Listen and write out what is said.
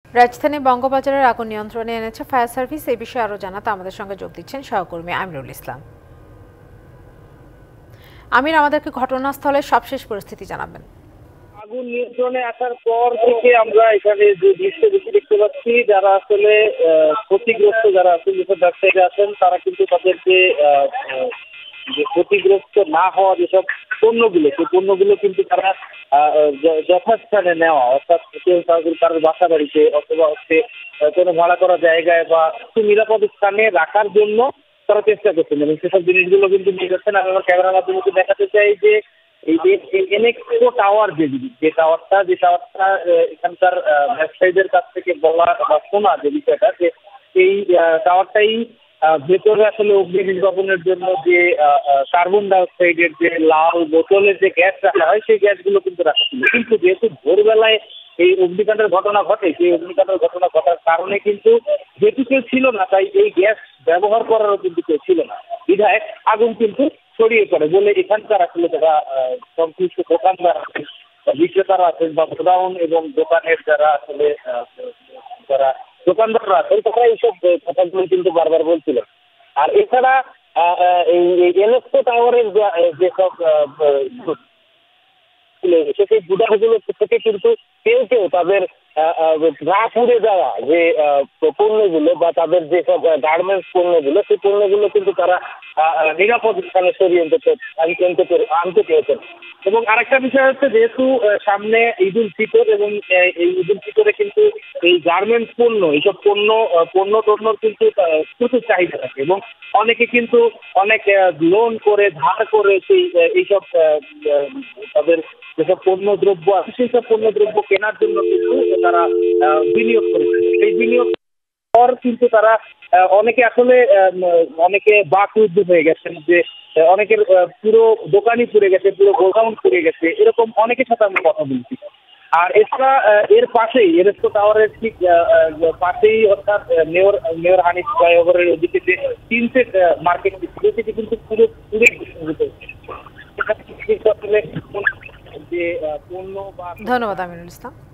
রাজধানী বঙ্গবাজারের আগুন নিয়ন্ত্রণে এনেছে ফায়ার সার্ভিস। এই বিষয়ে আরো জানাতে আমাদের সঙ্গে যোগ দিচ্ছেন সহকর্মী আমিরুল ইসলাম। আমির, আমাদেরকে ঘটনাস্থলের সবশেষ পরিস্থিতি জানাবেন। আগুন নিয়ন্ত্রণে আসার পর থেকে আমরা এখানে যে দৃশ্য দেখতে পাচ্ছি, যারা আসলে ক্ষতিগ্রস্ত যারা আছেন, যেসব ব্যবসায়ীরা আছেন, তারা কিন্তু তাদেরকে যে ক্ষতিগ্রস্ত না হওয়া যেসব পণ্যগুলো, সেই পণ্যগুলো কিন্তু তারা যথাস্থানে নেওয়া, অর্থাৎ কেউ কারোর বাসা বাড়িতে অথবা কোনো ভাড়া করা জায়গায় বা একটু নিরাপদ স্থানে রাখার জন্য তারা চেষ্টা করছেন এবং সেসব জিনিসগুলো কিন্তু নিয়ে যাচ্ছেন। আমি আমার ক্যামেরার মাধ্যমে দেখাতে চাই যে এই যে এনএক্সপো টাওয়ার যে টাওয়ারটা এখানকার ব্যবসায়ীদের কাছ থেকে বলা বা শোনা যে বিষয়টা, যে এই টাওয়ারটাই ভেতরে আসলে অগ্নি নির্বাপনের জন্য যে কার্বন ডাই অক্সাইডের যে লাল বোতলের যে গ্যাস রাখা হয়, সেই গ্যাসগুলো কিন্তু রাখা ছিল। কিন্তু যেহেতু ভোরবেলায় এই অগ্নিকাণ্ডের ঘটনা ঘটে, সেই অগ্নিকাণ্ডের ঘটনা ঘটার কারণে কিন্তু যেহেতু কেউ ছিল না, তাই এই গ্যাস ব্যবহার করারও কিন্তু কেউ ছিল না, বিধায় আগুন কিন্তু ছড়িয়ে পড়ে বলে এখানকার আসলে যারা সংশ্লিষ্ট দোকানদার আছেন, বিক্রেতারা আছেন বা গোডাউন এবং দোকানের যারা আসলে যারা দোকানদাররা আছেন, তারা এইসব কথাগুলো কিন্তু বারবার বলছিলেন। আর এছাড়া এই এনএক্সপো টাওয়ারের যেসব সেই গুদামগুলো থেকে কিন্তু কেউ কেউ তাদের না পুড়ে যাওয়া যে পণ্যগুলো বা তাদের যেসব গার্মেন্টস পণ্যগুলো, সেই পণ্যগুলো কিন্তু তারা নিরাপদ স্থানে সরিয়ে আনতে পেরেছেন। এবং আরেকটা বিষয় হচ্ছে, যেহেতু সামনে ঈদ উল ফিতর এবং এই ঈদ উল ফিতরে কিন্তু এই গার্মেন্টস পণ্য, এইসব পণ্য টন্যর কিন্তু প্রচুর চাহিদা থাকে এবং অনেকে কিন্তু অনেক লোন করে ধার করে এইসব তাদের যেসব পণ্য দ্রব্য আছে, সেই সব পণ্য দ্রব্য কেনার জন্য কিন্তু তারা বিনিয়োগ করেছিল। সেই বিনিয়োগ পর কিন্তু তারা অনেকে আসলে অনেকে বাকরুদ্ধ হয়ে গেছেন, যে অনেকের পুরো দোকানই পুড়ে গেছে, পুরো গোডাউন পুড়ে গেছে, এরকম অনেকের সাথে আমরা কথা বলছি। আর এছাড়া এর পাশেই এনএক্সপো টাওয়ারের ঠিক পাশেই, অর্থাৎ মেয়র হানিফ ফ্লাইওভারের ওদিকে যে তিনটে মার্কেট ছিল, সেটি কিন্তু পুরো পুরে আসলে যে পণ্য বা ধন্যবাদ আমিরুল ইসলাম।